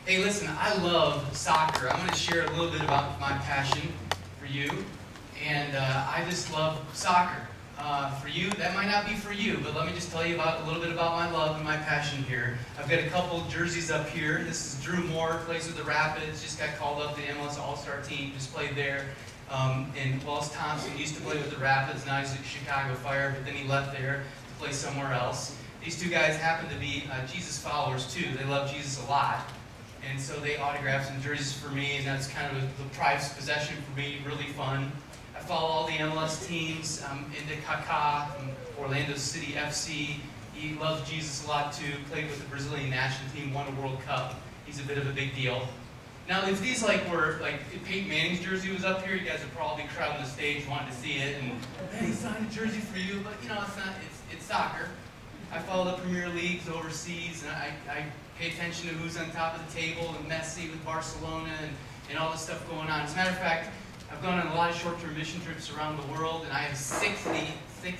Hey, listen, I love soccer. I'm going to share a little bit about my passion for you. And I just love soccer. For you, that might not be for you, but let me just tell you a little bit about my love and my passion here. I've got a couple jerseys up here. This is Drew Moore, plays with the Rapids, just got called up to the MLS All-Star team, just played there. And Wells Thompson used to play with the Rapids, now he's at Chicago Fire, but then he left there to play somewhere else. These two guys happen to be Jesus followers too. They love Jesus a lot. And so they autographed some jerseys for me, and that's kind of the prized possession for me, really fun. I follow all the MLS teams. I'm into Kaká from Orlando City FC. He loves Jesus a lot too. Played with the Brazilian national team, won a World Cup. He's a bit of a big deal. Now, if these were if Peyton Manning's jersey was up here, you guys would probably crowd the stage wanting to see it. And hey, he signed a jersey for you, but you know it's not. It's soccer. I follow the Premier Leagues overseas, and I pay attention to who's on top of the table, and Messi with Barcelona, and all this stuff going on. As a matter of fact, I've gone on a lot of short-term mission trips around the world, and I have 60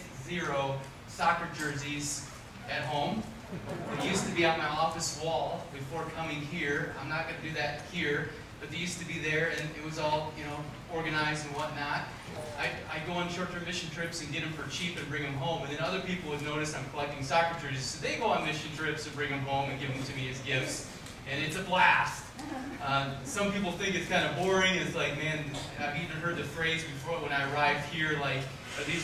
soccer jerseys at home. They used to be on my office wall before coming here. I'm not going to do that here, but they used to be there, and it was all, organized and whatnot. I go on short-term mission trips and get them for cheap and bring them home, and then other people would notice I'm collecting soccer jerseys, so they go on mission trips and bring them home and give them to me as gifts, and it's a blast. Some people think it's kind of boring. It's like, man, I've even heard the phrase before when I arrived here, like, are these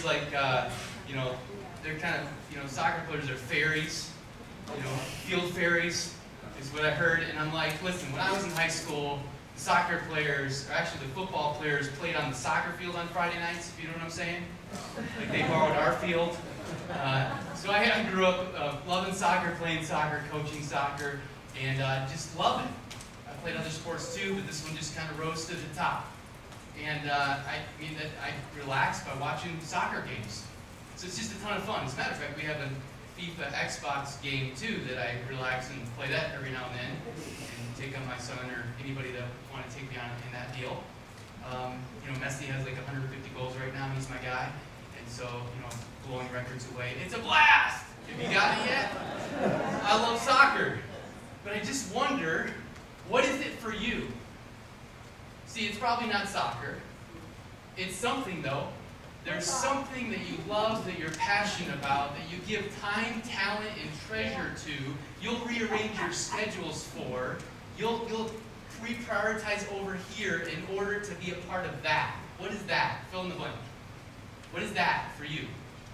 they're kind of, soccer players are fairies, field fairies is what I heard, and I'm like, listen, when I was in high school, the soccer players, or actually the football players, played on the soccer field on Friday nights, if you know what I'm saying. Like they borrowed our field. So I grew up loving soccer, playing soccer, coaching soccer, and just loving it. I played other sports too, but this one just kind of rose to the top. And I relax by watching soccer games. So it's just a ton of fun. As a matter of fact, we have a FIFA Xbox game too that I relax and play that every now and then, and take on my son or anybody that want to take me on in that deal. Messi has like 150 goals right now. He's my guy, and so blowing records away. It's a blast. Have you got it yet? I love soccer, but I just wonder, what is it for you? See, it's probably not soccer. It's something though. There's something that you love, that you're passionate about, that you give time, talent, and treasure to. You'll rearrange your schedules for. You'll reprioritize over here in order to be a part of that. What is that? Fill in the blank. What is that for you?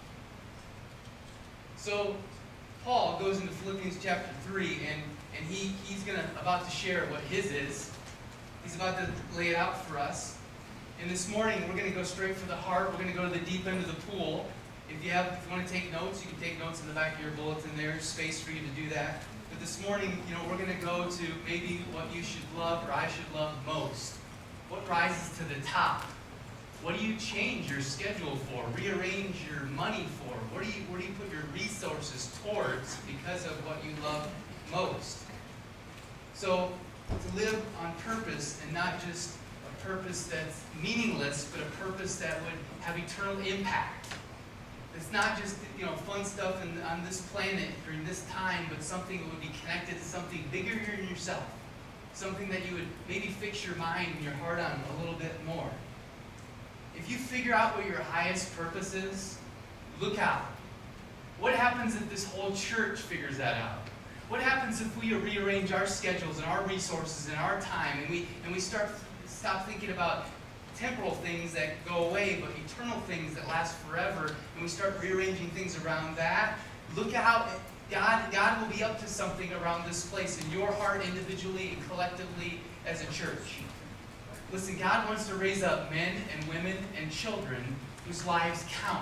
So Paul goes into Philippians chapter 3, and he's about to share what his is. He's about to lay it out for us. And this morning, we're going to go straight for the heart. We're going to go to the deep end of the pool. If you want to take notes, you can take notes in the back of your bulletin there. There's space for you to do that. But this morning, we're going to go to maybe what you should love or I should love most. What rises to the top? What do you change your schedule for? Rearrange your money for? Where do you put your resources towards because of what you love most? So, to live on purpose and not just a purpose that's meaningless, but a purpose that would have eternal impact. It's not just fun stuff on this planet during this time, but something that would be connected to something bigger than yourself. Something that you would maybe fix your mind and your heart on a little bit more. If you figure out what your highest purpose is, look out. What happens if this whole church figures that out? What happens if we rearrange our schedules and our resources and our time, and we stop thinking about temporal things that go away, but eternal things that last forever, and we start rearranging things around that? Look out. God will be up to something around this place in your heart individually and collectively as a church. Listen, God wants to raise up men and women and children whose lives count.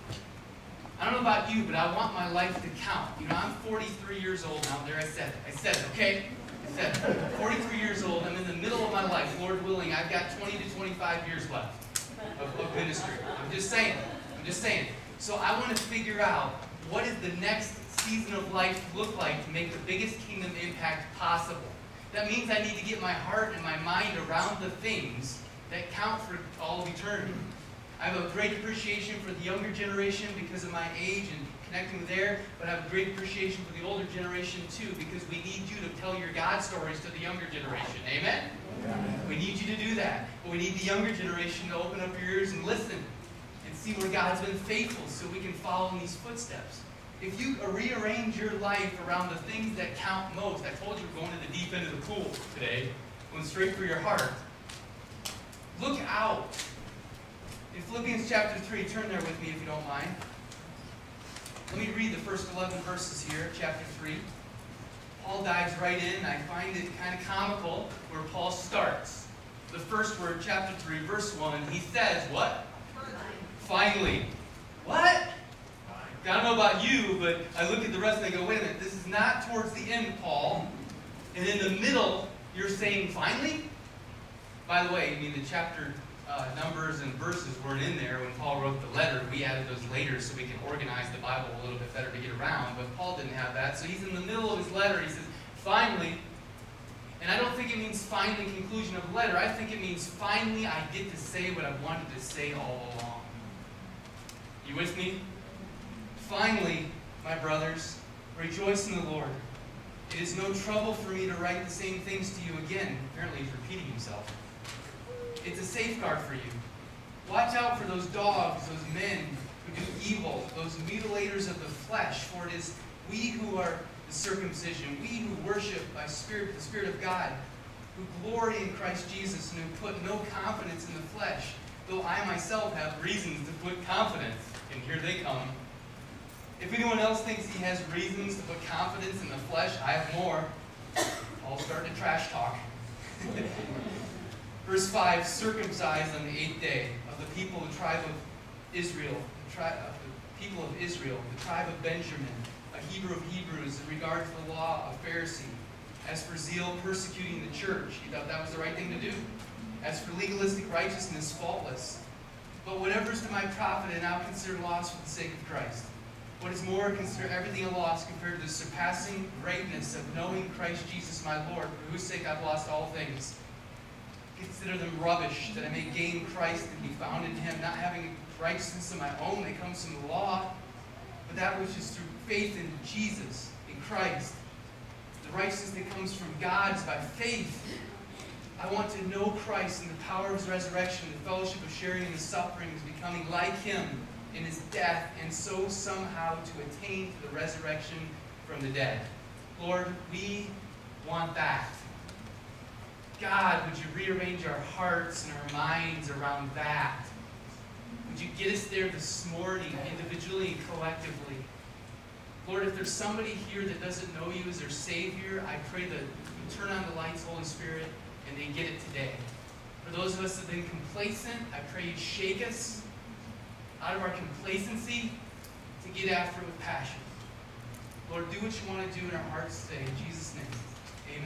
I don't know about you, but I want my life to count. I'm 43 years old now. There, I said it, okay? I said it. 43 years old. I'm in the middle of my life. Lord willing, I've got 20 to 25 years left of ministry. I'm just saying. So I want to figure out, what does the next season of life look like to make the biggest kingdom impact possible? That means I need to get my heart and my mind around the things that count for all of eternity. I have a great appreciation for the younger generation because of my age and connecting with there, but I have a great appreciation for the older generation too, because we need you to tell your God stories to the younger generation. Amen? We need you to do that. But we need the younger generation to open up your ears and listen and see where God's been faithful so we can follow in these footsteps. If you rearrange your life around the things that count most, I told you we're going to the deep end of the pool today, going straight for your heart. Look out. In Philippians chapter 3, turn there with me if you don't mind. Let me read the first 11 verses here, chapter 3. Paul dives right in. I find it kind of comical where Paul starts. The first word, chapter 3, verse 1, he says, what? Finally. What? I don't know about you, but I look at the rest and I go, wait a minute, this is not towards the end, Paul. And in the middle, you're saying finally? By the way, I mean the chapter numbers and verses weren't in there when Paul wrote the letter. We added those later so we can organize the Bible a little bit better to get around. But Paul didn't have that. So he's in the middle of his letter. He says, finally. And I don't think it means finally conclusion of the letter. I think it means finally I get to say what I've wanted to say all along. You with me? Finally, my brothers, rejoice in the Lord. It is no trouble for me to write the same things to you again. Apparently he's repeating himself. It's a safeguard for you. Watch out for those dogs, those men who do evil, those mutilators of the flesh, for it is we who are the circumcision, we who worship by Spirit, the Spirit of God, who glory in Christ Jesus and who put no confidence in the flesh, though I myself have reasons to put confidence. And here they come. If anyone else thinks he has reasons to put confidence in the flesh, I have more. I'll start to trash talk. Verse 5, circumcised on the 8th day of the people of the tribe of Israel, the people of Israel, the tribe of Benjamin, a Hebrew of Hebrews, in regard to the law, a Pharisee. As for zeal, persecuting the church. He thought that was the right thing to do. As for legalistic righteousness, faultless. But whatever is to my profit, I now consider loss for the sake of Christ. What is more, consider everything a loss compared to the surpassing greatness of knowing Christ Jesus my Lord, for whose sake I've lost all things. Consider them rubbish, that I may gain Christ and be found in him, not having righteousness of my own that comes from the law, but that which is through faith in Jesus, in Christ. The righteousness that comes from God is by faith. I want to know Christ and the power of his resurrection, the fellowship of sharing in his sufferings, becoming like him in his death, and so somehow to attain to the resurrection from the dead. Lord, we want that. God, would you rearrange our hearts and our minds around that? Would you get us there this morning, individually and collectively? Lord, if there's somebody here that doesn't know you as their Savior, I pray that you turn on the lights, Holy Spirit, and they get it today. For those of us that have been complacent, I pray you'd shake us out of our complacency to get after it with passion. Lord, do what you want to do in our hearts today. In Jesus' name, amen.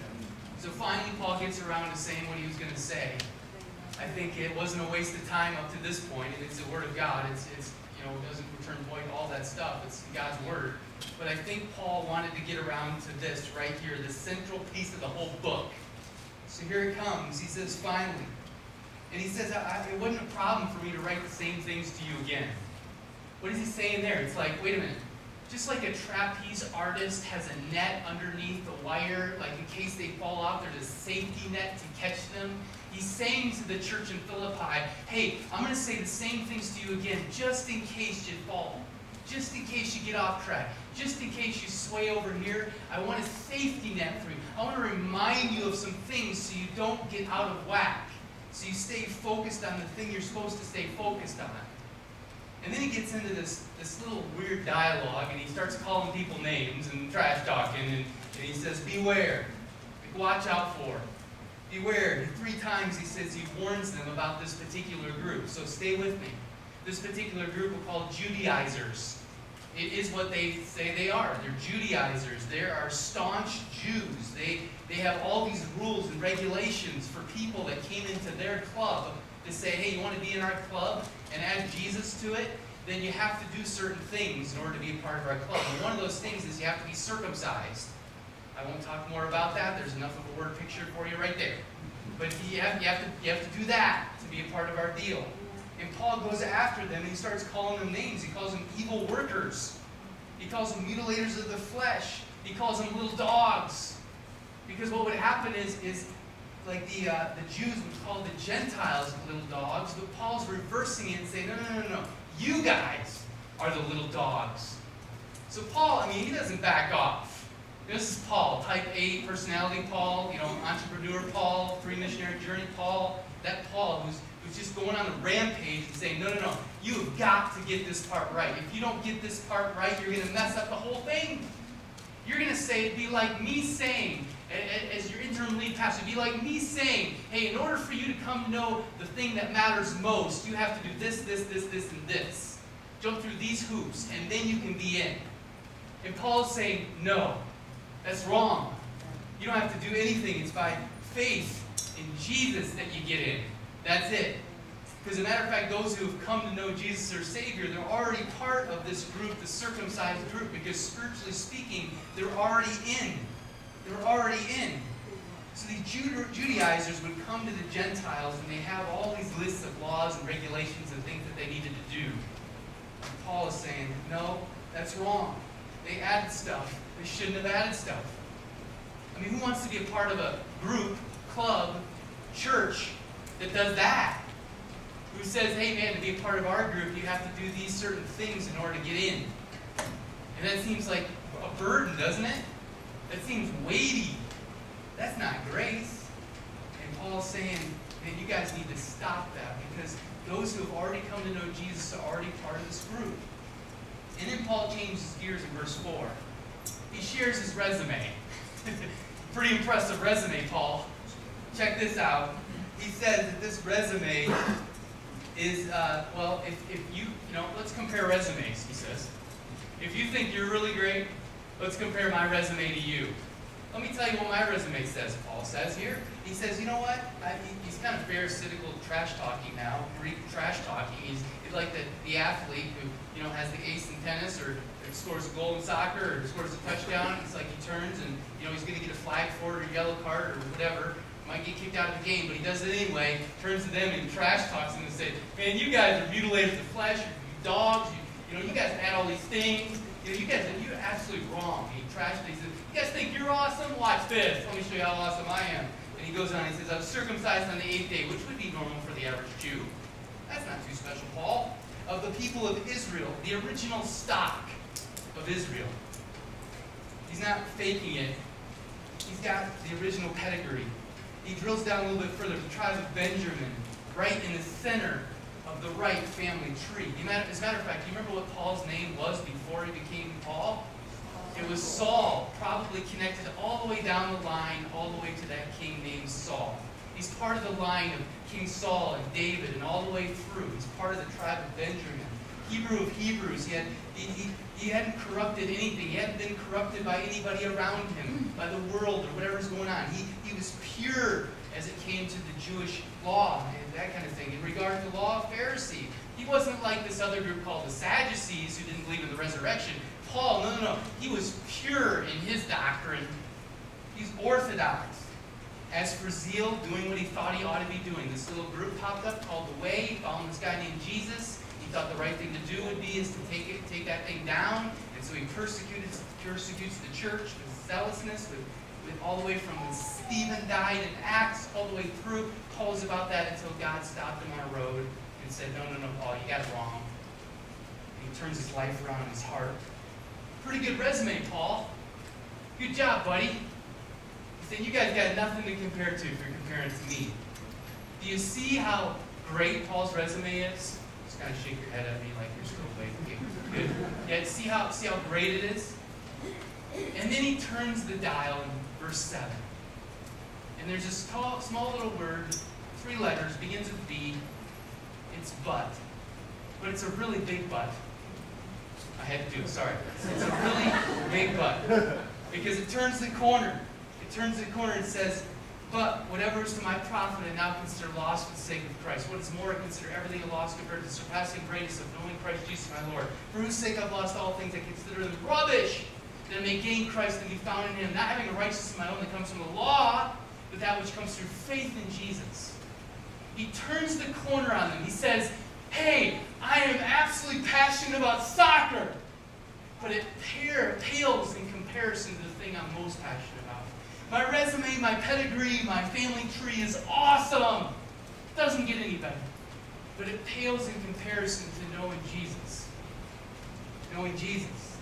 So finally, Paul gets around to saying what he was going to say. I think it wasn't a waste of time up to this point, and it's the Word of God. It's you know, it doesn't return void, all that stuff. It's God's Word. But I think Paul wanted to get around to this right here, the central piece of the whole book. So here it comes. He says, finally. And he says, it wasn't a problem for me to write the same things to you again. What is he saying there? It's like, wait a minute. Just like a trapeze artist has a net underneath the wire, like in case they fall off, there's a safety net to catch them. He's saying to the church in Philippi, hey, I'm going to say the same things to you again, just in case you fall. Just in case you get off track. Just in case you sway over here. I want a safety net for you. I want to remind you of some things so you don't get out of whack. So you stay focused on the thing you're supposed to stay focused on. And then he gets into this little weird dialogue, and he starts calling people names and trash talking, and he says, beware. Like, watch out for. Beware. 3 times he says he warns them about this particular group. So stay with me. This particular group are called Judaizers. It is what they say they are. They're Judaizers. They are staunch Jews. They have all these rules and regulations for people that came into their club to say, hey, you want to be in our club and add Jesus to it? Then you have to do certain things in order to be a part of our club. And one of those things is you have to be circumcised. I won't talk more about that. There's enough of a word picture for you right there. But you have to do that to be a part of our deal. And Paul goes after them and he starts calling them names. He calls them evil workers. He calls them mutilators of the flesh. He calls them little dogs. Because what would happen is like the Jews would call the Gentiles little dogs, but Paul's reversing it and saying, no. You guys are the little dogs. So Paul, he doesn't back off. This is Paul, type A personality Paul, entrepreneur Paul, free missionary journey Paul. That Paul who's just going on a rampage and saying, no. You have got to get this part right. If you don't get this part right, you're going to mess up the whole thing. You're going to say, it'd be like me saying, as your interim lead pastor, it'd be like me saying, hey, in order for you to come to know the thing that matters most, you have to do this, and this. Jump through these hoops, and then you can be in. And Paul's saying, no, that's wrong. You don't have to do anything. It's by faith in Jesus that you get in. That's it. Because as a matter of fact, those who have come to know Jesus as their Savior, they're already part of this group, the circumcised group, because spiritually speaking, they're already in. They're already in. So these Judaizers would come to the Gentiles and they have all these lists of laws and regulations and things that they needed to do. And Paul is saying, no, that's wrong. They added stuff. They shouldn't have added stuff. Who wants to be a part of a group, club, church that does that? Who says, hey man, to be a part of our group, you have to do these certain things in order to get in. And that seems like a burden, doesn't it? That seems weighty. That's not grace. And Paul's saying, man, you guys need to stop that, because those who have already come to know Jesus are already part of this group. And then Paul changes gears in verse 4. He shares his resume. Pretty impressive resume, Paul. Check this out. He says that this resume is, if you let's compare resumes, he says. If you think you're really great, let's compare my resume to you. Let me tell you what my resume says, Paul says here. He says, you know what? He's kind of pharisaical trash talking now, Greek trash talking. He's like the athlete who, has the ace in tennis or scores a goal in soccer or scores a touchdown. It's like he turns and, he's going to get a flag for it or a yellow card or whatever. Might get kicked out of the game, but he does it anyway, turns to them and trash talks them and says, man, you guys are mutilators of the flesh, you're dogs, you guys add all these things. You're absolutely wrong. He trashed it. He says, you guys think you're awesome? Watch this. Let me show you how awesome I am. And he goes on and he says, I was circumcised on the 8th day, which would be normal for the average Jew. That's not too special, Paul. Of the people of Israel, the original stock of Israel. He's not faking it. He's got the original pedigree. He drills down a little bit further. The tribe of Benjamin, right in the center of the right family tree. As a matter of fact, do you remember what Paul's name was before he became Paul? It was Saul, probably connected all the way down the line, all the way to that king named Saul. He's part of the line of King Saul and David and all the way through. He's part of the tribe of Benjamin. Hebrew of Hebrews. He hadn't corrupted anything. He hadn't been corrupted by anybody around him, by the world or whatever's going on. He was pure as it came to the Jewish law and that kind of thing. In regard to law, Pharisee. He wasn't like this other group called the Sadducees who didn't believe in the resurrection. Paul, no. He was pure in his doctrine. He's orthodox. As for zeal, doing what he thought he ought to be doing. This little group popped up called The Way, following this guy named Jesus. He thought the right thing to do would be is to take that thing down. And so he persecutes the church with zealousness, with all the way from when Stephen died in Acts, all the way through. Paul was about that until God stopped him on a road and said, no, Paul, you got it wrong. And he turns his life around in his heart. Pretty good resume, Paul. Good job, buddy. He said, you guys got nothing to compare to if you're comparing to me. Do you see how great Paul's resume is? Just kind of shake your head at me like you're still waiting. Good. Yeah, see how great it is? And then he turns the dial in verse 7. And there's a small little word, 3 letters, begins with B. It's but. But it's a really big but. I had to do it, sorry. It's a really big but. Because it turns the corner. It turns the corner and says, but whatever is to my profit I now consider loss for the sake of Christ. What is more, I consider everything a loss compared to the surpassing greatness of knowing Christ Jesus my Lord. For whose sake I've lost all things, I consider them rubbish, that I may gain Christ and be found in him, not having a righteousness of my own that comes from the law, but that which comes through faith in Jesus. He turns the corner on them. He says, hey, I am absolutely passionate about soccer. but it pales in comparison to the thing I'm most passionate about. My resume, my pedigree, my family tree is awesome. It doesn't get any better. But it pales in comparison to knowing Jesus. Knowing Jesus.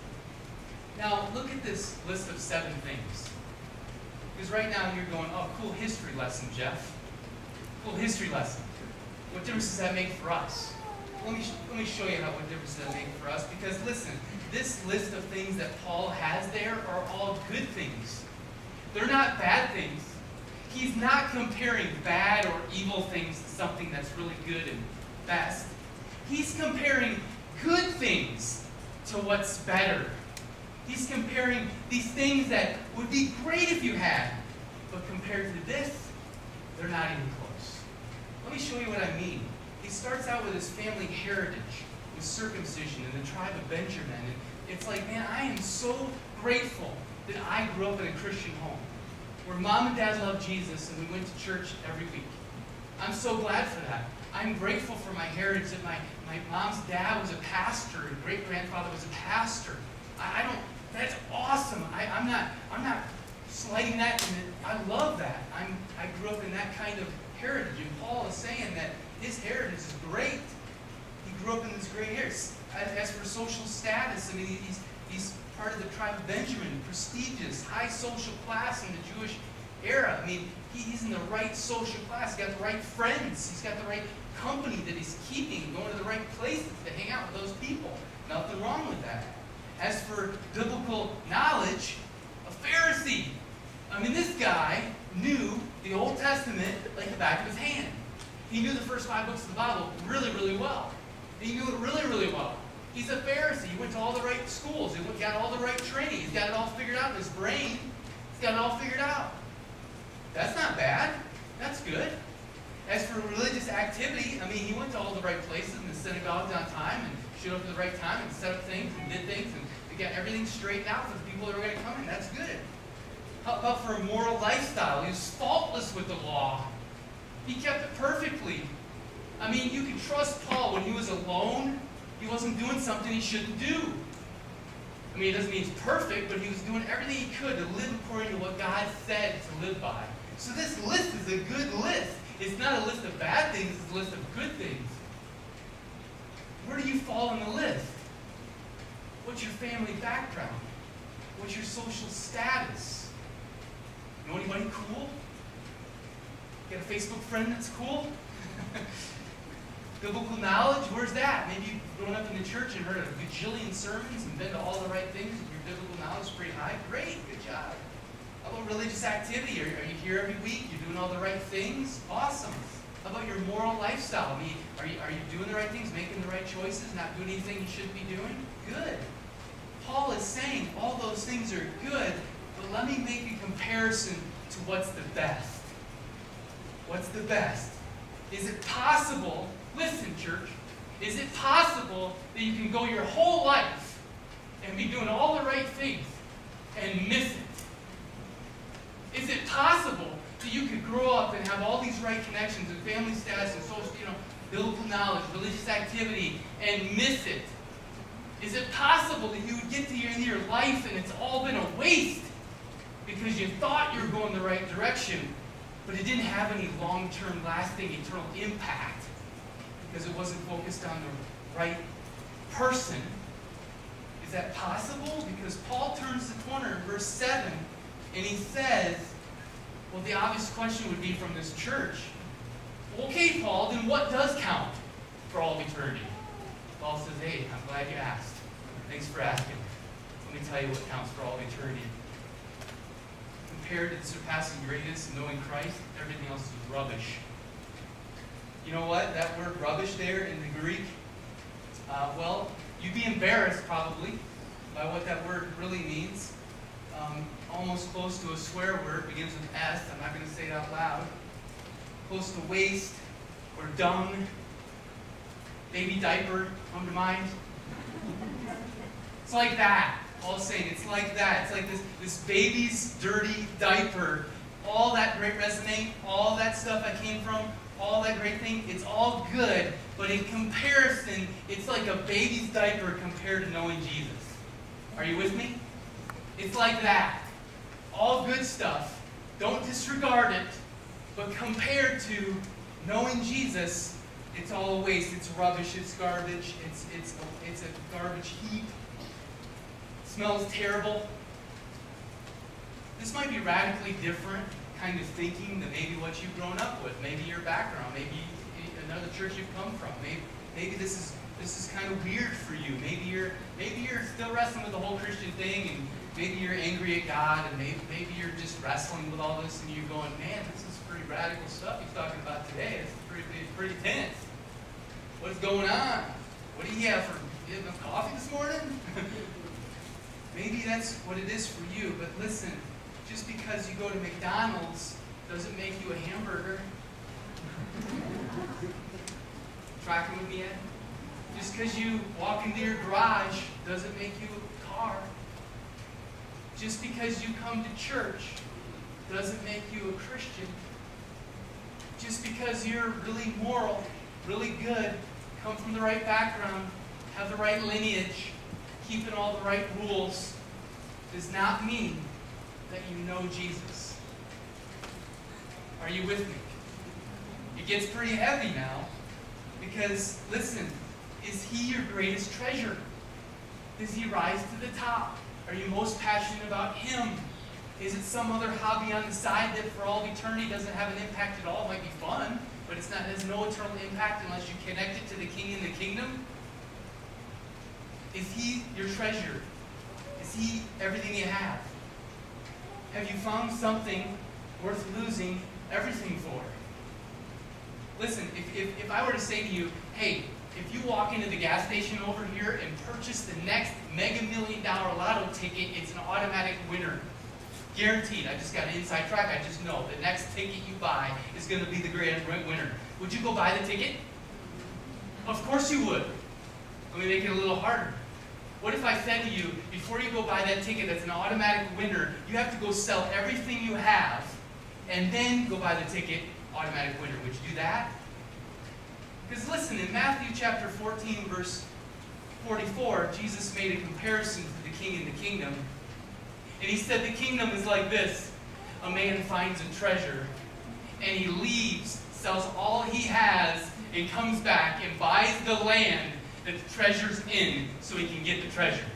Now, look at this list of 7 things. Because right now you're going, oh, cool history lesson, Jeff. Cool history lesson. What difference does that make for us? Let me show you what difference does that make for us. Because listen, this list of things that Paul has there are all good things. They're not bad things. He's not comparing bad or evil things to something that's really good and best. He's comparing good things to what's better. He's comparing these things that would be great if you had, but compared to this, they're not even close. Let me show you what I mean. He starts out with his family heritage, with circumcision in the tribe of Benjamin. And it's like, man, I am so grateful that I grew up in a Christian home, where mom and dad loved Jesus and we went to church every week. I'm so glad for that. I'm grateful for my heritage that my mom's dad was a pastor and great-grandfather was a pastor. That's awesome. I'm not slighting that. I love that. I grew up in that kind of heritage. And Paul is saying that his heritage is great. He grew up in this great heritage. As for social status, I mean, he's part of the tribe of Benjamin, prestigious, high social class in the Jewish era. I mean, he's in the right social class. He's got the right friends. He's got the right company that he's keeping, going to the right places to hang out with those people. Nothing wrong with that. As for biblical knowledge, a Pharisee. I mean, this guy knew the Old Testament like the back of his hand. He knew the first 5 books of the Bible really, really well. He knew it really, really well. He's a Pharisee. He went to all the right schools. He got all the right training. He's got it all figured out in his brain. He's got it all figured out. That's not bad. That's good. As for religious activity, I mean, he went to all the right places in the synagogues on time and showed up at the right time and set up things and did things and he got everything straightened out for the people that were going to come in. That's good. How about for a moral lifestyle? He was faultless with the law. He kept it perfectly. I mean, you can trust Paul when he was alone. He wasn't doing something he shouldn't do. I mean, it doesn't mean he's perfect, but he was doing everything he could to live according to what God said to live by. So this list is a good list. It's not a list of bad things, it's a list of good things. Where do you fall on the list? What's your family background? What's your social status? Know anybody cool? Got a Facebook friend that's cool? Biblical knowledge, where's that? Maybe you've grown up in the church and heard a gajillion sermons and been to all the right things and your biblical knowledge is pretty high. Great, good job. How about religious activity? Are you here every week? You're doing all the right things? Awesome. How about your moral lifestyle? I mean, are you doing the right things, making the right choices, not doing anything you shouldn't be doing? Good. Paul is saying all those things are good, but let me make a comparison to what's the best. What's the best? Is it possible, listen church, is it possible that you can go your whole life and be doing all the right things and miss it? Is it possible that you could grow up and have all these right connections and family status and social, biblical knowledge, religious activity, and miss it? Is it possible that you would get to the end of your life and it's all been a waste because you thought you were going the right direction, but it didn't have any long-term, lasting, eternal impact because it wasn't focused on the right person? Is that possible? Because Paul turns the corner in verse 7 and he says, well, the obvious question would be from this church, okay, Paul, then what does count for all of eternity? Paul says, hey, I'm glad you asked. Thanks for asking. Let me tell you what counts for all of eternity. Compared to the surpassing greatness of knowing Christ, everything else is rubbish. You know what? That word rubbish there in the Greek, well, you'd be embarrassed probably by what that word really means. Almost close to a swear word, begins with S. I'm not going to say it out loud. Close to waste or dung. Baby diaper, come to mind. It's like that. Paul's saying it's like that. It's like this baby's dirty diaper. All that great resume, all that stuff I came from, all that great thing, it's all good. But in comparison, it's like a baby's diaper compared to knowing Jesus. Are you with me? It's like that. All good stuff. Don't disregard it. But compared to knowing Jesus, it's all a waste. It's rubbish. It's garbage. It's a garbage heap. It smells terrible. This might be radically different kind of thinking than maybe what you've grown up with. Maybe your background. Maybe another church you've come from. Maybe this is kind of weird for you. Maybe you're still wrestling with the whole Christian thing, and maybe you're angry at God, and maybe you're just wrestling with all this, and you're going, man, this is pretty radical stuff he's talking about today. It's pretty tense. What's going on? What do you have for coffee this morning? Maybe that's what it is for you. But listen, just because you go to McDonald's doesn't make you a hamburger. Tracking with me yet? Just because you walk into your garage doesn't make you a car. Just because you come to church doesn't make you a Christian. Just because you're really moral, really good, come from the right background, have the right lineage, keeping all the right rules, does not mean that you know Jesus. Are you with me? It gets pretty heavy now, because, listen, is He your greatest treasure? Does He rise to the top? Are you most passionate about Him? Is it some other hobby on the side that for all eternity doesn't have an impact at all? It might be fun, but it has no eternal impact unless you connect it to the King and the kingdom? Is He your treasure? Is He everything you have? Have you found something worth losing everything for? Listen, if I were to say to you, hey, if you walk into the gas station over here and purchase the next mega $1,000,000 lotto ticket, it's an automatic winner. Guaranteed. I just got an inside track. I just know the next ticket you buy is going to be the grand winner. Would you go buy the ticket? Of course you would. Let me make it a little harder. What if I said to you, before you go buy that ticket that's an automatic winner, you have to go sell everything you have and then go buy the ticket, automatic winner. Would you do that? Because listen, in Matthew chapter 14, verse 44, Jesus made a comparison to the king and the kingdom. And He said the kingdom is like this. A man finds a treasure, and he leaves, sells all he has, and comes back and buys the land that the treasure's in so he can get the treasure.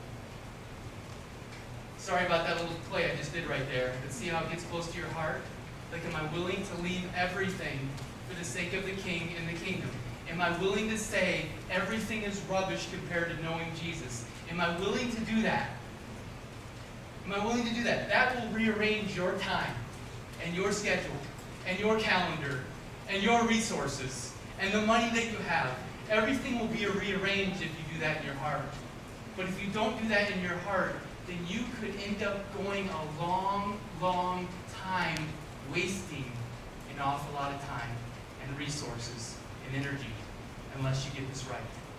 Sorry about that little play I just did right there, but see how it gets close to your heart? Like, am I willing to leave everything for the sake of the king and the kingdom? Am I willing to say everything is rubbish compared to knowing Jesus? Am I willing to do that? Am I willing to do that? That will rearrange your time and your schedule and your calendar and your resources and the money that you have. Everything will be rearranged if you do that in your heart. But if you don't do that in your heart, then you could end up going a long, long time wasting an awful lot of time and resources and energy unless you get this right.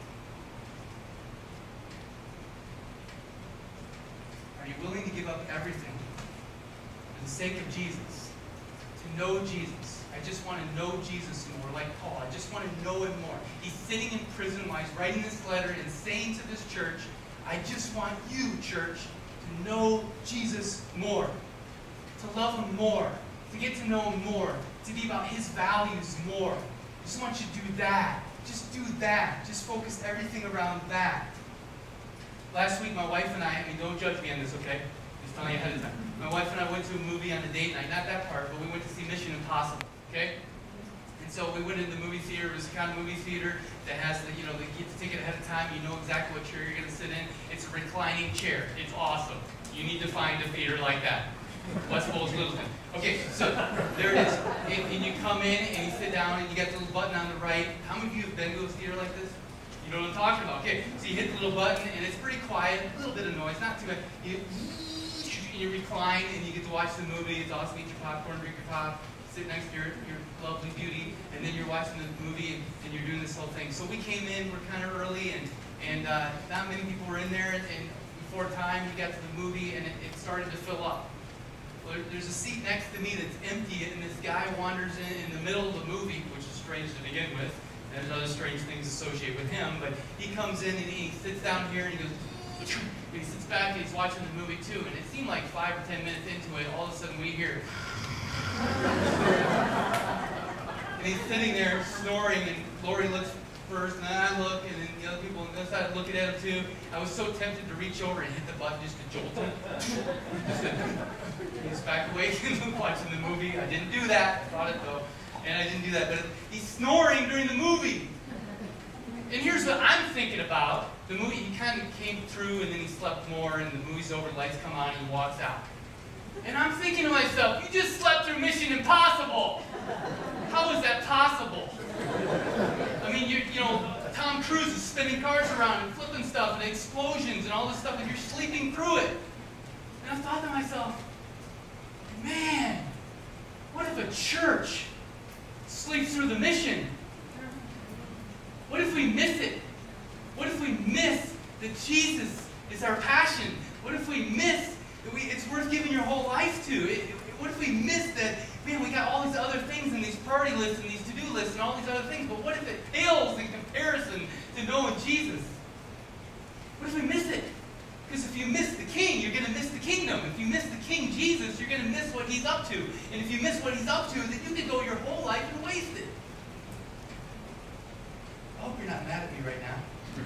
Are you willing to give up everything for the sake of Jesus? To know Jesus? I just want to know Jesus more, like Paul. I just want to know Him more. He's sitting in prison while he's writing this letter and saying to this church, I just want you, church, to know Jesus more. To love Him more. To get to know Him more. To be about His values more. I just want you to do that. Just do that. Just focus everything around that. Last week, my wife and I mean, don't judge me on this, okay? Just telling you ahead of time. My wife and I went to a movie on a date night. Not that part, but we went to see Mission Impossible, okay? And so we went into the movie theater. It was the kind of movie theater that has the, you get the ticket ahead of time. You know exactly what chair you're going to sit in. It's a reclining chair. It's awesome. You need to find a theater like that. West Bowles, Littleton. Okay, so there it is. And you come in and you sit down and you got the little button on the right. How many of you have been to a theater like this? You know what I'm talking about. Okay, so you hit the little button and it's pretty quiet, a little bit of noise, not too bad. You recline and you get to watch the movie. It's awesome. Eat your popcorn, drink your pop, sit next to your lovely beauty, and then you're watching the movie and you're doing this whole thing. So we came in, we're kind of early, and not many people were in there, and before time we got to the movie and it started to fill up. Well, there's a seat next to me that's empty, and this guy wanders in the middle of the movie, which is strange to begin with. There's other strange things associated with him, but he comes in and he sits down here and he goes, And he sits back and he's watching the movie too, and it seemed like 5 or 10 minutes into it, all of a sudden we hear, and he's sitting there snoring, and Lori looks first, and then I look, and then the other people on the other side looking at him too. I was so tempted to reach over and hit the button just to jolt him. He's back awake and watching the movie. I didn't do that. I thought it though, and I didn't do that. But he's snoring during the movie. And here's what I'm thinking about. The movie, he kind of came through, and then he slept more, and the movie's over, the lights come on, and he walks out. And I'm thinking to myself, you just slept through Mission Impossible. How is that possible? I mean, you know, Tom Cruise is spinning cars around and flipping stuff and explosions and all this stuff, and you're sleeping through it. And I thought to myself, man, what if a church sleeps through the mission? What if we miss it? What if we miss that Jesus is our passion? What if we miss that it's worth giving your whole life to? What if we miss that, man, we got all these other things and these priority lists and these to-do lists and all these other things, but what if it pales in comparison to knowing Jesus? What if we miss it? Because if you miss the King, you're going to miss the kingdom. If you miss the King Jesus, you're going to miss what he's up to. And if you miss what he's up to, then you could go your whole life and waste it. I hope you're not mad at me right now.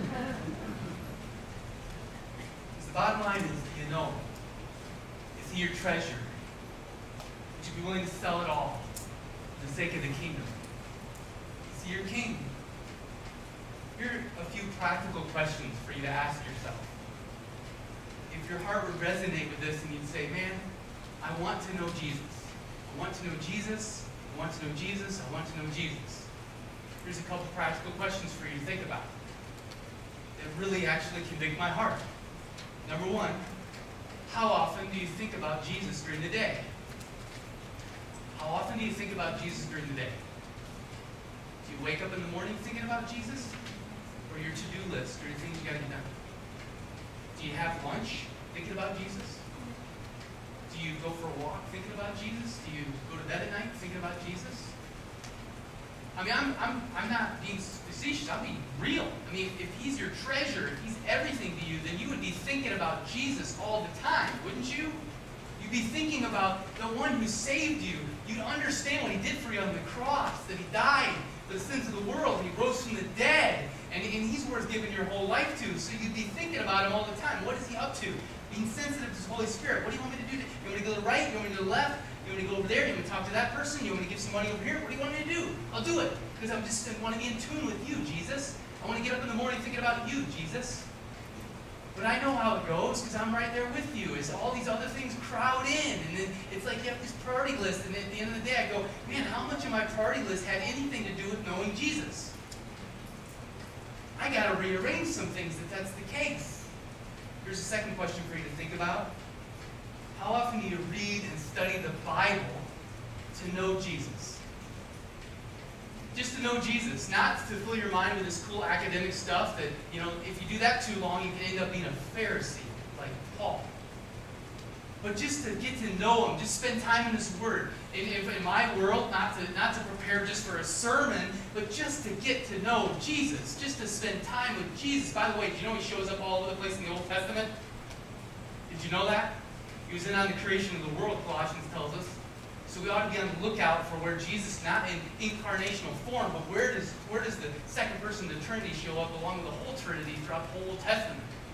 Because the bottom line is, do you know him? Is he your treasure? Would you be willing to sell it all for the sake of the kingdom? Is he your king? Here are a few practical questions for you to ask yourself. If your heart would resonate with this and you'd say, man, I want to know Jesus. I want to know Jesus. I want to know Jesus. I want to know Jesus. Here's a couple practical questions for you to think about that really actually convict my heart. Number one, how often do you think about Jesus during the day? How often do you think about Jesus during the day? Do you wake up in the morning thinking about Jesus? Or your to-do list, or your things you got to get done? Do you have lunch thinking about Jesus? Do you go for a walk thinking about Jesus? Do you go to bed at night thinking about Jesus? I mean, I'm not being facetious. I'm being real. I mean, if he's your treasure, if he's everything to you, then you would be thinking about Jesus all the time, wouldn't you? You'd be thinking about the one who saved you. You'd understand what he did for you on the cross, that he died for the sins of the world, and he rose from the dead, and he's worth giving your whole life to. So you'd be thinking about him all the time. What is he up to? Being sensitive to his Holy Spirit. What do you want me to do? You want me to go to the right? You want me to go to the left? You want me to go over there? You want me to talk to that person? You want me to give some money over here? What do you want me to do? I'll do it. Because I want to be in tune with you, Jesus. I want to get up in the morning thinking about you, Jesus. But I know how it goes because I'm right there with you. As all these other things crowd in. And then it's like you have this priority list. And at the end of the day, I go, man, how much of my priority list had anything to do with knowing Jesus? I got to rearrange some things if that's the case. Here's a second question for you to think about. How often do you read and study the Bible to know Jesus? Just to know Jesus, not to fill your mind with this cool academic stuff that, you know, if you do that too long, you can end up being a Pharisee, like Paul. But just to get to know him, just spend time in his Word. In my world, not to prepare just for a sermon, but just to get to know Jesus, just to spend time with Jesus. By the way, did you know he shows up all over the place in the Old Testament? Did you know that? He was in on the creation of the world, Colossians tells us. So we ought to be on the lookout for where Jesus, not in incarnational form, but where does the second person of the Trinity show up along with the whole Trinity throughout the whole Old Testament?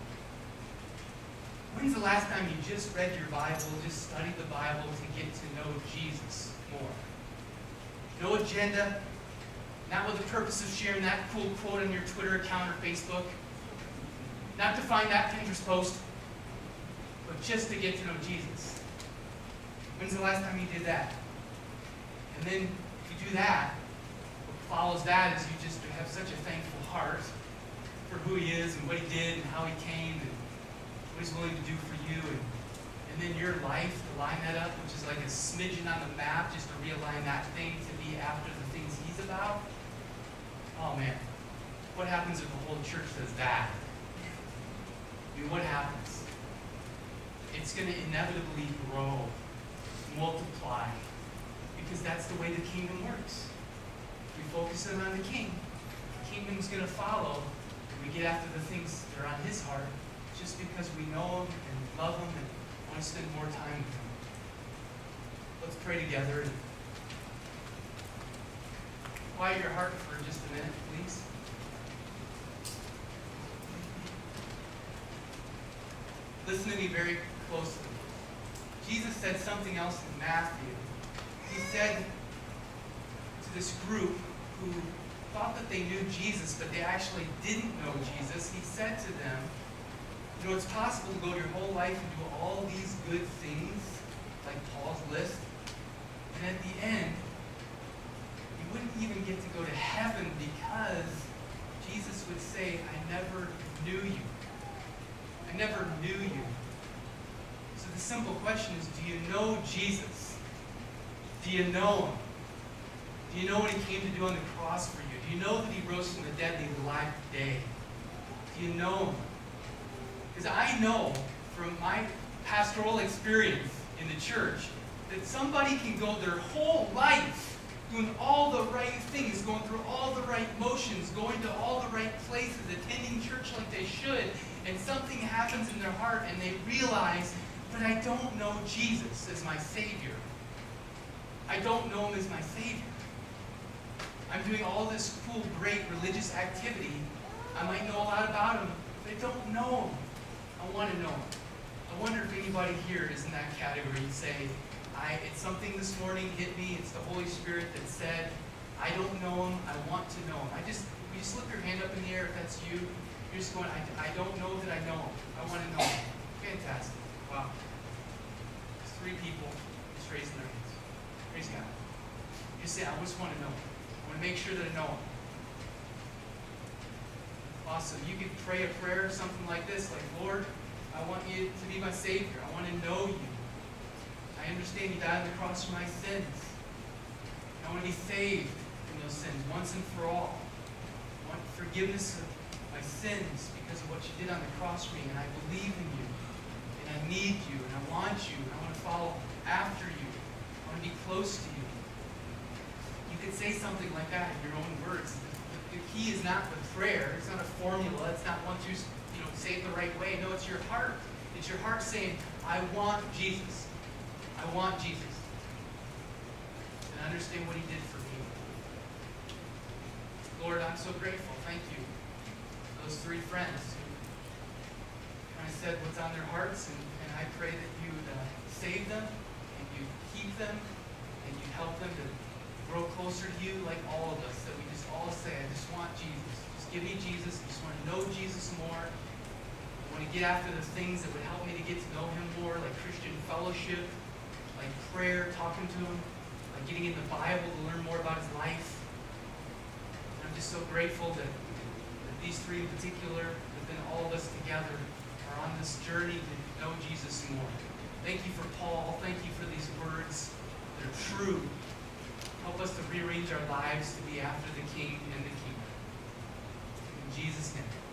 When's the last time you just read your Bible, just studied the Bible to get to know Jesus more? No agenda, not with the purpose of sharing that cool quote on your Twitter account or Facebook, not to find that Pinterest post, but just to get to know Jesus. When's the last time you did that? And then if you do that, what follows that is you just have such a thankful heart for who he is and what he did and how he came and what he's willing to do for you. And then your life, to line that up, which is like a smidgen on the map, just to realign that thing to be after the things he's about. Oh man, what happens if the whole church does that? I mean, what happens? It's going to inevitably grow, multiply, because that's the way the kingdom works. If we focus in on the king, the kingdom's going to follow, and we get after the things that are on his heart. just because we know Him and love Him and want to spend more time with Him. Let's pray together. And quiet your heart for just a minute, please. Listen to me very closely. Jesus said something else in Matthew. He said to this group who thought that they knew Jesus, but they actually didn't know Jesus, He said to them, you know, it's possible to go your whole life and do all these good things, like Paul's list, and at the end, you wouldn't even get to go to heaven because Jesus would say, I never knew you. I never knew you. So the simple question is, do you know Jesus? Do you know Him? Do you know what He came to do on the cross for you? Do you know that He rose from the dead and He's alive today? Do you know Him? Because I know from my pastoral experience in the church that somebody can go their whole life doing all the right things, going through all the right motions, going to all the right places, attending church like they should, and something happens in their heart and they realize, but I don't know Jesus as my Savior. I don't know Him as my Savior. I'm doing all this cool, great religious activity. I might know a lot about Him, but I don't know Him. I want to know Him. I wonder if anybody here is in that category. You say, it's something this morning hit me. It's the Holy Spirit that said, I don't know Him. I want to know Him. Will you slip your hand up in the air if that's you? You're just going, I don't know that I know Him. I want to know Him. Fantastic. Wow. There's 3 people just raising their hands. Praise God. You say, I just want to know Him. I want to make sure that I know Him. Awesome. You could pray a prayer, something like this, like, Lord, I want you to be my Savior. I want to know you. I understand you died on the cross for my sins. I want to be saved from those sins once and for all. I want forgiveness of my sins because of what you did on the cross for me, and I believe in you, and I need you, and I want you, and I want to follow after you. I want to be close to you. You could say something like that in your own words. The key is not the prayer. It's not a formula. It's not once you say it the right way. No, it's your heart. It's your heart saying, I want Jesus. I want Jesus. And I understand what He did for me. Lord, I'm so grateful. Thank you for those 3 friends who kind of said what's on their hearts, and I pray that you would save them, and you keep them, and you help them to grow closer to you like all of us, that we just all say, I just want Jesus. Just give me Jesus. I just want to know Jesus more. I want to get after the things that would help me to get to know Him more, like Christian fellowship, like prayer, talking to Him, like getting in the Bible to learn more about His life. And I'm just so grateful that these 3 in particular, but then all of us together, are on this journey to know Jesus more. Thank you for Paul. Thank you for these words that are true. Help us to rearrange our lives to be after the King and the Kingdom. In Jesus' name.